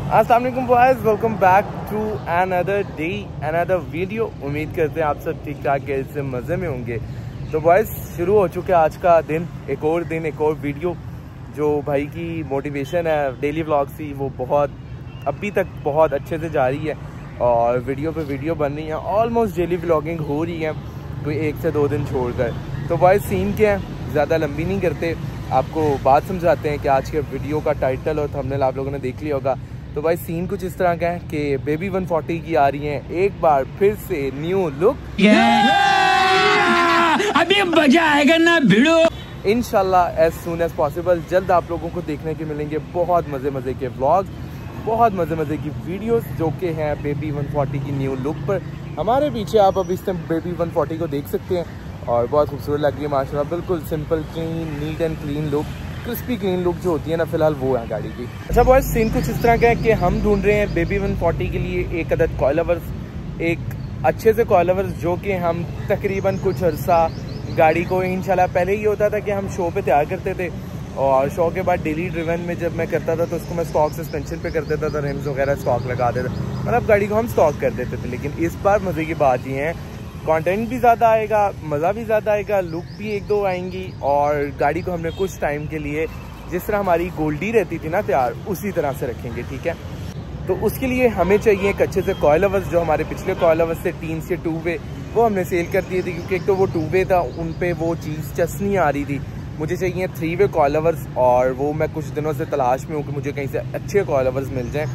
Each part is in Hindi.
अस्सलाम वालेकुम boys, welcome back to another day another video. उम्मीद करते हैं आप सब ठीक ठाक के से मज़े में होंगे। तो बॉयज़ शुरू हो चुके हैं आज का दिन, एक और वीडियो। जो भाई की मोटिवेशन है डेली व्लॉग्स की, वो बहुत अभी तक बहुत अच्छे से जा रही है और वीडियो पे वीडियो बन रही है। ऑलमोस्ट डेली व्लॉगिंग हो रही है, कोई 1 से 2 दिन छोड़कर। तो बॉयज़ सीन क्या है, ज़्यादा लंबी नहीं करते, आपको बात समझाते हैं कि आज के वीडियो का टाइटल और थंबनेल आप लोगों ने देख लिया होगा। तो भाई सीन कुछ इस तरह का है कि बेबी 140 की आ रही हैं एक बार फिर से न्यू लुक। अभी मजा आएगा ना भिड़ो। इंशाल्लाह एज सून एज पॉसिबल जल्द आप लोगों को देखने के मिलेंगे बहुत मज़े के व्लॉग्स, बहुत मज़े की वीडियोस जो कि हैं बेबी 140 की न्यू लुक पर। हमारे पीछे आप अब इस टाइम बेबी 140 को देख सकते हैं और बहुत खूबसूरत लग रही है माशाल्लाह। बिल्कुल simple clean neat and clean look, crispy clean look जो होती है ना, फिलहाल वो है गाड़ी की। अच्छा बॉयज सीन कुछ इस तरह का है कि हम ढूंढ रहे हैं बेबी 140 के लिए एक अदद कॉयलवर्स, एक अच्छे से कॉयलवर्स जो कि हम तकरीबन कुछ अर्सा गाड़ी को इंशाल्लाह। पहले ये होता था कि हम शो पे तैयार करते थे और शो के बाद डेली ड्रिवन में जब मैं करता था तो उसको मैं स्टॉक सस्पेंशन पे कर देता था, रिम्स वगैरह स्टॉक लगा देता, मतलब गाड़ी को हम स्टॉक कर देते थे। लेकिन इस बार मज़े की बात ये है, कंटेंट भी ज़्यादा आएगा, मज़ा भी ज़्यादा आएगा, लुक भी 1-2 आएंगी और गाड़ी को हमने कुछ टाइम के लिए जिस तरह हमारी गोल्डी रहती थी ना तैयार, उसी तरह से रखेंगे, ठीक है। तो उसके लिए हमें चाहिए एक अच्छे से कॉयलवर्स। जो हमारे पिछले कॉयलवर्स थे 3 से 2 वे, वो हमने सेल कर दिए थे क्योंकि एक तो वो 2 वे था, उन पे वो चीज़ चस नहीं आ रही थी। मुझे चाहिए 3 वे कॉयलवर्स और वो मैं कुछ दिनों से तलाश में हूँ कि मुझे कहीं से अच्छे कॉयलवर्स मिल जाएँ।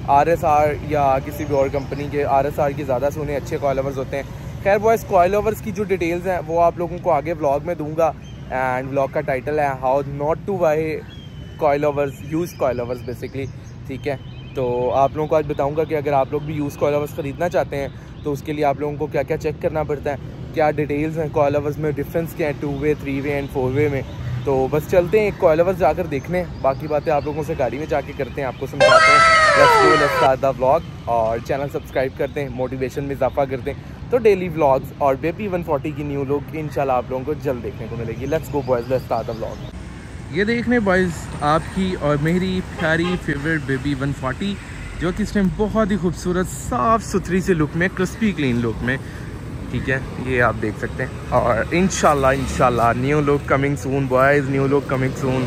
RSR या किसी भी और कंपनी के, RSR की ज़्यादा सोने अच्छे कॉयलवर्स होते हैं। खैर बॉयज़ कॉयलवर्स की जो डिटेल्स हैं वो आप लोगों को आगे व्लॉग में दूंगा एंड व्लॉग का टाइटल है how not to buy coilovers, use coilovers basically, ठीक है। तो आप लोगों को आज बताऊंगा कि अगर आप लोग भी यूज़ कॉयलवर्स ख़रीदना चाहते हैं तो उसके लिए आप लोगों को क्या क्या चेक करना पड़ता है, क्या डिटेल्स हैं कॉयलवर्स में, डिफरेंस क्या है 2 वे 3 वे एंड 4 वे में। तो बस चलते हैं एक कॉयलवर्स जाकर देखने, बाकी बातें आप लोगों से गाड़ी में जाके करते हैं, आपको समझाते हैं। लेट्स स्टार्ट द व्लॉग और चैनल सब्सक्राइब करते हैं, मोटिवेशन में इजाफा करते हैं। तो डेली व्लॉग्स और बेबी 140 की न्यू लुक इंशाल्लाह आप लोगों को जल्द देखने को मिलेगी। Let's go boys, let's start the vlog. ये देखने बॉयज़ आपकी और मेरी प्यारी फेवरेट बेबी 140 जो कि इस टाइम बहुत ही खूबसूरत साफ़ सुथरी से लुक में, क्रिस्पी क्लीन लुक में, ठीक है, ये आप देख सकते हैं। और इंशाल्लाह new look coming soon boys, new look coming soon.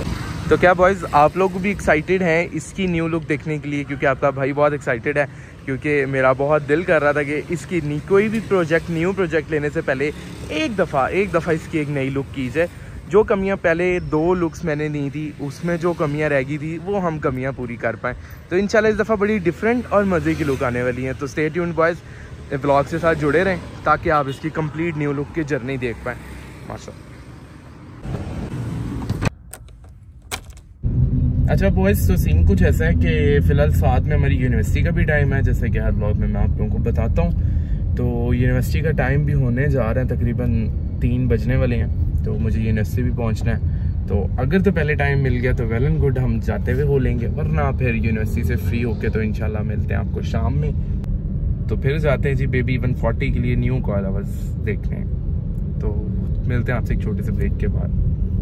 तो क्या बॉयज़ आप लोग भी एक्साइटेड हैं इसकी न्यू लुक देखने के लिए? क्योंकि आपका भाई बहुत एक्साइटेड है, क्योंकि मेरा बहुत दिल कर रहा था कि इसकी कोई भी न्यू प्रोजेक्ट लेने से पहले एक दफ़ा इसकी एक नई लुक की जाए। जो कमियां पहले 2 लुक्स मैंने दी थी उसमें जो कमियां रह गई थी वो हम कमियां पूरी कर पाएँ। तो इंशाल्लाह इस दफ़ा बड़ी डिफरेंट और मज़े की लुक आने वाली है। तो स्टे ट्यून्ड बॉयज़, व्लॉग के साथ जुड़े रहें ताकि आप इसकी कंप्लीट न्यू लुक की जर्नी देख पाएँ माशाल्लाह। अच्छा बॉयज़ तो सीन कुछ ऐसा है कि फ़िलहाल साथ में हमारी यूनिवर्सिटी का भी टाइम है, जैसे कि हर ब्लॉग में मैं आप लोगों को बताता हूँ। तो यूनिवर्सिटी का टाइम भी होने जा रहा है, तकरीबन 3 बजने वाले हैं, तो मुझे यूनिवर्सिटी भी पहुँचना है। तो अगर तो पहले टाइम मिल गया तो वेल एंड गुड, हम जाते हुए हो लेंगे, वरना फिर यूनिवर्सिटी से फ्री होके तो इंशाल्लाह मिलते हैं आपको शाम में। तो फिर जाते हैं जी बेबी 140 के लिए न्यू कॉयलवर्स देखने। तो मिलते हैं आपसे एक छोटे से ब्रेक के बाद।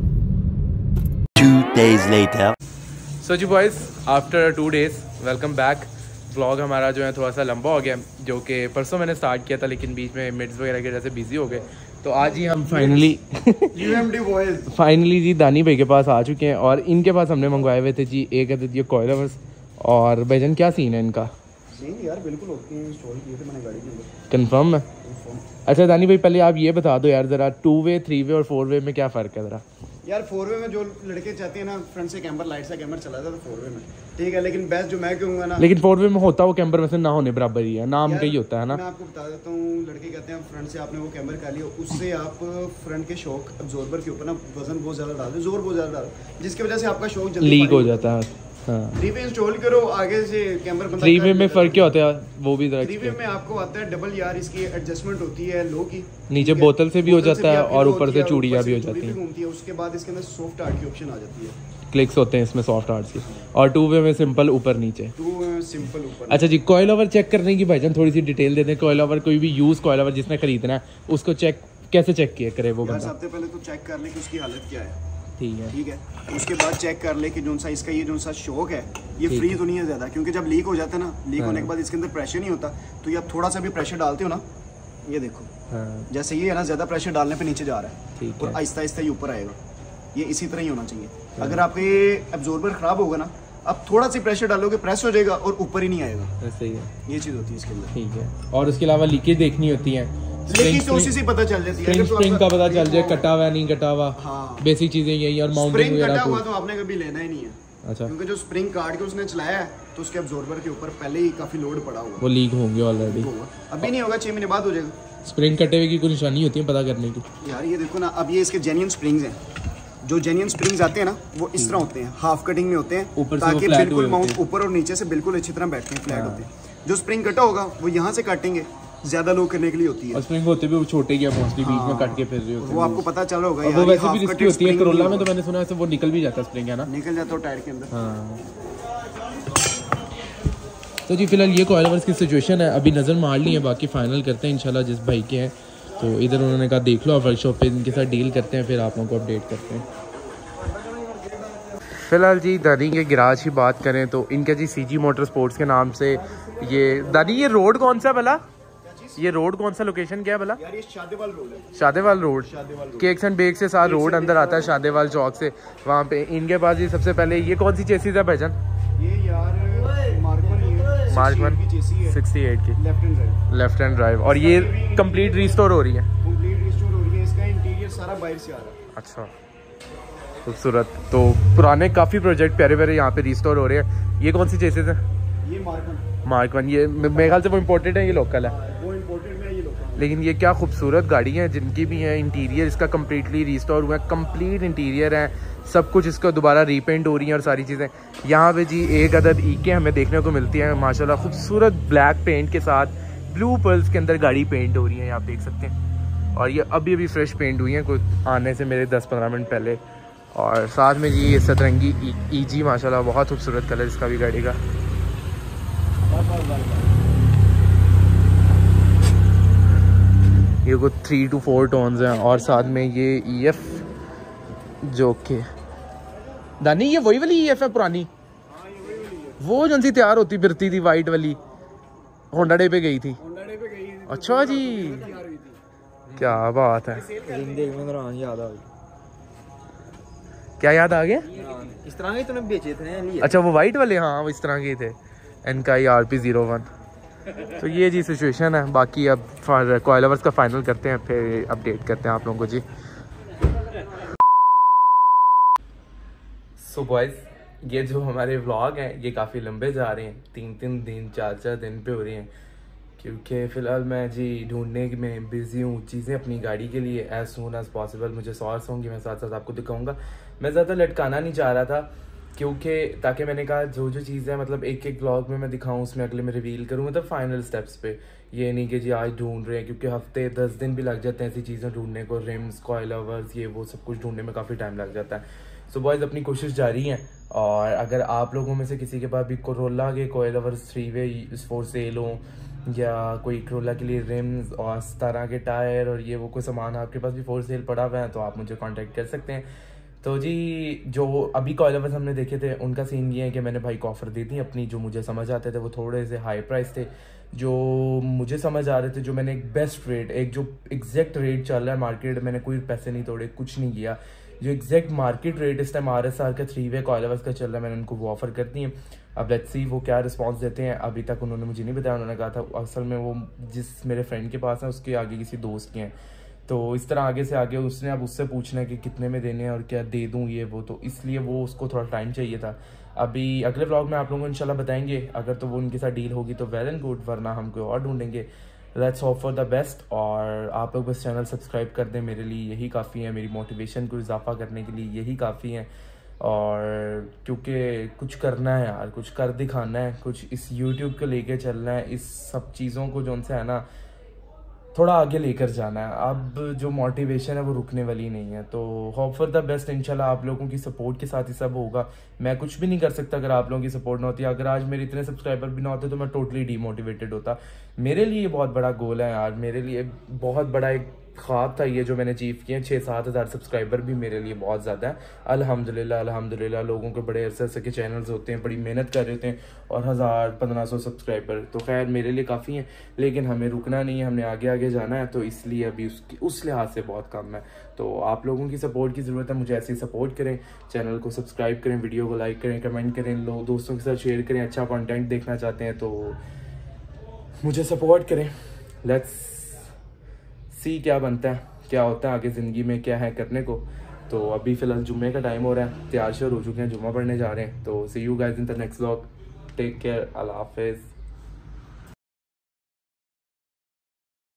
2 days later. सो जी boys after 2 days welcome back. Vlog हमारा जो है थोड़ा सा लंबा हो गया, जो कि परसों मैंने स्टार्ट किया था लेकिन बीच में मिड्स वगैरह के जैसे बिजी हो गए। तो आज ही हम फाइनली जी दानी भाई के पास आ चुके हैं और इनके पास हमने मंगवाए हुए थे जी एक अदद ये कॉयलवर्स। और भाईजान क्या सीन है इनका? नहीं यार बिल्कुल ओके हैं, इंस्टॉल किए थे मैंने गाड़ी के अंदर। कंफर्म है? अच्छा दानी भाई पहले आप ये बता दो यार ज़रा 2 वे 3 वे और 4 वे में क्या फ़र्क है ज़रा? यार 4 वे में जो लड़के चाहते हैं ना फ्रंट से कैमर, लाइट से कैमर चला था तो 4 वे में ठीक है, लेकिन बेस्ट जो मैं कहूँगा ना, लेकिन 4 वे में होता वो कैमर में से ना होने बराबर ही है, नाम का ही होता है ना। मैं आपको बता देता हूँ, लड़के कहते हैं फ्रंट से आपने वो कैमर कर लिया, उससे आप फ्रंट के शॉक अब्जॉर्बर के ऊपर ना वजन बहुत ज़्यादा डाल दो, जोर बहुत ज़्यादा डाल, जिसकी वजह से आपका शॉक जल्दी लीक हो जाता है। हाँ 3 वे इंस्टॉल करो, आगे से कैमर बंदा 3 वे में फ़र्क क्या होता है वो भी? 3 वे में आपको आता है डबल यार, इसकी एडजस्टमेंट होती है लो की, नीचे बोतल से भी हो जाता है और ऊपर से चूड़ियाँ भी हो जाती हैं। उसके बाद इसके अंदर सॉफ्ट आर्ट की ऑप्शन आ जाती है, क्लिक्स होते हैं इसमें सॉफ्ट आर्ट्स की। और 2 वे में सिंपल ऊपर नीचे। 2 वे में सिंपल ऊपर। अच्छा जी कॉइल चेक करने की भाईजान थोड़ी सी डिटेल दे दें। कॉइल कोई भी यूज़ कॉइल जिसने खरीदना है उसको चेक कैसे चेक किया करे वो बंदा? सबसे पहले तो चेक कर ले कि उसकी हालत क्या है, ठीक है। उसके बाद चेक कर ले कि जो सा इसका ये जो सा शॉक है ये फ्री तो नहीं है ज़्यादा, क्योंकि जब लीक हो जाता है ना, लीक होने के बाद इसके अंदर प्रेशर नहीं होता, तो ये आप थोड़ा सा भी प्रेशर डालते हो ना, ये देखो जैसे ये है ना, ज़्यादा प्रेशर डालने पे नीचे जा रहा है और आहिस्ता आहिस्ता ये ऊपर आएगा। ये इसी तरह ही होना चाहिए। अगर आपका ये एब्जॉर्बर ख़राब होगा ना, आप थोड़ा सी प्रेशर डालोगे प्रेस हो जाएगा और ऊपर ही नहीं आएगा। सही है, ये चीज़ होती है इसके अंदर। ठीक है। और उसके अलावा लीकेज देखनी होती है, लीकेज तो उसी से पता चल जाती है। स्प्रिंग का पता चल जाए कटा हुआ नहीं कटा हुआ, बेसिक चीजें यही। और माउंटिंग वगैरह कटा हुआ तो आपने कभी लेना ही नहीं है। अच्छा, क्योंकि जो स्प्रिंग काट के उसने चलाया है तो उसके एब्जॉर्बर के ऊपर पहले ही काफी लोड पड़ा हुआ, वो लीक होंगे ऑलरेडी। अभी नहीं होगा, 6 महीने बाद हो जाएगा। स्प्रिंग कटे हुए की कोई निशानी होती है पता करने की? यार ये देखो ना, अब ये इसके जेन्युइन स्प्रिंग्स हैं। जो जेन्युइन स्प्रिंग्स आते हैं ना, वो इस तरह होते हैं, हाफ कटिंग में होते हैं, ताकि बिल्कुल माउंट ऊपर और नीचे से बिल्कुल अच्छी तरह बैठते हैं, फ्लैट होते हैं। जो स्प्रिंग कटा होगा वो यहाँ से काटेंगे, ज्यादा लोड करने के लिए होती है। और स्प्रिंग होते भी वो छोटे ही मोस्टली, बीच में कट के फिर रहे होते हैं। वो आपको पता चल रहा होगा यार, वो वैसे भी रिस्की होती है। करोला में तो मैंने सुना है वो निकल भी जाता है स्प्रिंग, है ना? निकल जाता है टायर के अंदर। हाँ। तो जी फिलहाल ये कोयलावर्स की सिचुएशन है, अभी नज़र मार ली है, बाकी फाइनल करते हैं इंशाल्लाह जिस भाई के हैं। तो इधर उन्होंने कहा देख लो आप वर्कशॉप पे, इनके साथ डील करते हैं, फिर आप लोगों को अपडेट करते हैं। फ़िलहाल जी दादी के गिराज की बात करें तो इनके जी सीजी मोटर स्पोर्ट्स के नाम से ये दादी, ये रोड कौन सा भला? ये रोड कौन सा, लोकेशन क्या है भला? यार ये शादेवाल रोड है। Shadewal road, cakes and bakes से साथ रोड अंदर आता है शादेवाल चौक से, वहाँ पे इनके पास ही सबसे पहले ये कौन सी चेसीज है भाईजान? ये यार मार्कमन 68 की लेफ्ट हैंड ड्राइव। और ये कंप्लीट रिस्टोर हो रही है? इसका इंटीरियर सारा बाहर से आ रहा है। अच्छा, खूबसूरत। तो पुराने काफ़ी प्रोजेक्ट प्यारे प्यारे यहाँ पे रिस्टोर हो रहे हैं। ये कौन सी चेसेस हैं? ये मार्कमन। ये मेरे ख्याल से वो इम्पोर्टेड है, ये लोकल है? वो इम्पोर्टेड है, ये लोकल। लेकिन ये क्या खूबसूरत गाड़ी है, जिनकी भी है इंटीरियर इसका कम्प्लीटली रिस्टोर हुआ है, कंप्लीट इंटीरियर है, सब कुछ इसका दोबारा रीपेंट हो रही है और सारी चीज़ें। यहाँ पे जी एक अदद ईके हमें देखने को मिलती है माशाल्लाह, खूबसूरत ब्लैक पेंट के साथ ब्लू पर्ल्स के अंदर गाड़ी पेंट हो रही है, आप देख सकते हैं। और ये अभी अभी फ्रेश पेंट हुई है, कुछ आने से मेरे 10-15 मिनट पहले। और साथ में जी ये सतरंगी ईजी माशाल्लाह, बहुत खूबसूरत कलर इसका भी गाड़ी का। ये कुछ 3 to 4 टोन्स हैं। और साथ में ये EF जो कि दानी, ये वही वाली EF है पुरानी? वो जो सी तैयार होती फिरती थी वाइट वाली, होंडा डे पे गई थी। अच्छा जी, क्या बात है। याद आ गई। क्या याद आ गया? इस तरह के तूने बेचे थे? अच्छा वो वाइट वाले, हाँ वो इस तरह के थे, NKI RP01। तो ये जी सिचुएशन है। बाकी अब कोयलावर्स का फाइनल करते हैं, फिर अपडेट करते हैं आप लोगों को जी। सो बॉयज़, ये जो हमारे व्लॉग हैं ये काफ़ी लंबे जा रहे हैं, 3-3 दिन 4-4 दिन पे हो रहे हैं, क्योंकि फ़िलहाल मैं जी ढूंढने में बिज़ी हूँ चीज़ें अपनी गाड़ी के लिए एज सून एज़ पॉसिबल। मुझे सॉर्स होंगी, मैं साथ साथ आपको दिखाऊंगा। मैं ज़्यादा लटकाना नहीं चाह रहा था, क्योंकि ताकि मैंने कहा जो जो चीज़ें मतलब एक एक ब्लॉग में मैं दिखाऊं, उसमें अगले में रिवील करूँ, मतलब फाइनल स्टेप्स पे। ये नहीं कि जी आज ढूंढ रहे हैं, क्योंकि हफ्ते 10 दिन भी लग जाते हैं ऐसी चीज़ें ढूंढने को, रिम्स, कोयलावर्स, ये वो सब कुछ ढूंढने में काफ़ी टाइम लग जाता है। सो बॉयज़ अपनी कोशिश जारी है। और अगर आप लोगों में से किसी के पास भी कोरोला के कोयलावर्स 3-वे फॉर सेल हो, या कोई कोरोला के लिए रिम्स और 17 के टायर और ये वो कोई सामान आपके पास भी फॉर सेल पड़ा हुआ है, तो आप मुझे कांटेक्ट कर सकते हैं। तो जी जो अभी कोयलावर्स हमने देखे थे उनका सीन ये है कि मैंने भाई को ऑफ़र दी थी अपनी, जो मुझे समझ आते थे वो थोड़े से हाई प्राइस थे, जो मुझे समझ आ रहे थे, जो मैंने एक बेस्ट रेट, एक जो एग्जैक्ट रेट चल रहा है मार्केट, मैंने कोई पैसे नहीं तोड़े, कुछ नहीं किया, जो एग्जैक्ट मार्केट रेट इस टाइम RSR का 3-वे कोयलावर्स का चल रहा है, मैंने उनको वो ऑफ़र कर दी है। अब लेट्स सी वो क्या रिस्पांस देते हैं। अभी तक उन्होंने मुझे नहीं बताया, उन्होंने कहा था असल में वो जिस मेरे फ्रेंड के पास है उसके आगे किसी दोस्त के हैं, तो इस तरह आगे से आगे उसने अब उससे पूछना है कि कितने में देने हैं और क्या दे दूं ये वो, तो इसलिए वो उसको थोड़ा टाइम चाहिए था। अभी अगले व्लॉग में आप लोगों को इंशाल्लाह बताएंगे, अगर तो वो उनके साथ डील होगी तो वेल एंड गुड, वरना हम कोई और ढूंढेंगे। Let's hope for the best. और आप लोग बस चैनल सब्सक्राइब कर दें, मेरे लिए यही काफ़ी है, मेरी मोटिवेशन को इजाफा करने के लिए यही काफ़ी है। और क्योंकि कुछ करना है यार, कुछ कर दिखाना है, कुछ इस यूट्यूब को लेके चलना है, इस सब चीज़ों को जो उनसे है ना थोड़ा आगे लेकर जाना है। अब जो मोटिवेशन है वो रुकने वाली नहीं है। तो होप फॉर द बेस्ट, इंशाल्लाह आप लोगों की सपोर्ट के साथ ही सब होगा। मैं कुछ भी नहीं कर सकता अगर आप लोगों की सपोर्ट ना होती। अगर आज मेरे इतने सब्सक्राइबर भी ना होते तो मैं टोटली डीमोटिवेटेड होता। मेरे लिए बहुत बड़ा गोल है यार, मेरे लिए बहुत बड़ा एक ख्वाब था ये जो मैंने अचीव किए। 6-7 हज़ार सब्सक्राइबर भी मेरे लिए बहुत ज़्यादा है। अल्हम्दुलिल्लाह अल्हम्दुलिल्लाह। लोगों के बड़े अरसे के चैनल्स होते हैं, बड़ी मेहनत कर रहे होते हैं, और 1000-1500 सब्सक्राइबर तो खैर मेरे लिए काफ़ी हैं, लेकिन हमें रुकना नहीं है, हमने आगे आगे जाना है। तो इसलिए अभी उस लिहाज से बहुत कम है। तो आप लोगों की सपोर्ट की ज़रूरत है, मुझे ऐसे ही सपोर्ट करें, चैनल को सब्सक्राइब करें, वीडियो को लाइक करें, कमेंट करें, लोग दोस्तों के साथ शेयर करें। अच्छा कंटेंट देखना चाहते हैं तो मुझे सपोर्ट करें। लेट्स सी क्या बनता है, क्या होता है आगे ज़िंदगी में, क्या है करने को। तो अभी फ़िलहाल जुम्मे का टाइम हो रहा है, तैयार श्यार हो चुके हैं, जुम्मा पढ़ने जा रहे हैं। तो see you guys in the next vlog. Take care, अल्लाह हाफिज़।